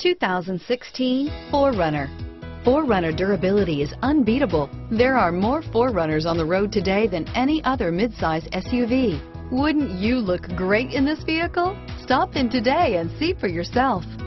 2016 4Runner. 4Runner durability is unbeatable. There are more 4Runners on the road today than any other midsize SUV. Wouldn't you look great in this vehicle? Stop in today and see for yourself.